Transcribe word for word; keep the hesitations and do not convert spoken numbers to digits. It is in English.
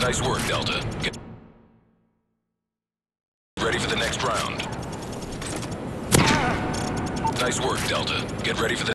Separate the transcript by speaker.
Speaker 1: Nice work, Delta. Get ready for the next round. Nice work, Delta. Get ready for the